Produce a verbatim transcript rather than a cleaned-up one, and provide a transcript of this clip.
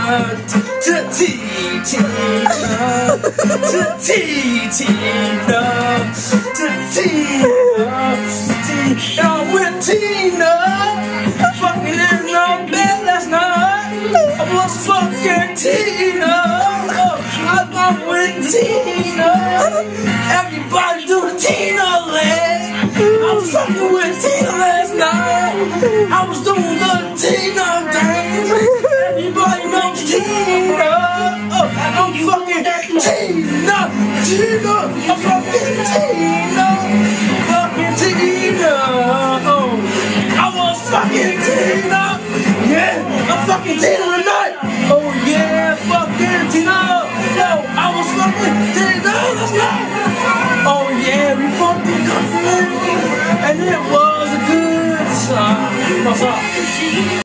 with Tina, fucking in the bed last night. I was fucking Tina. Oh, I'm with Tina. Everybody do the Tina leg. I was fucking with Tina last night. I was doing the Tina dance. Everybody knows Tina. Oh, I'm fucking Tina. Tina. I'm fucking Tina. Fucking Tina. Oh, I was fucking Tina. Yeah, I'm fucking Tina tonight. Oh yeah, fucking Tina. Yo, I was fucking Tina last night. Oh yeah, we fucking got free. And it was a good time. What's up?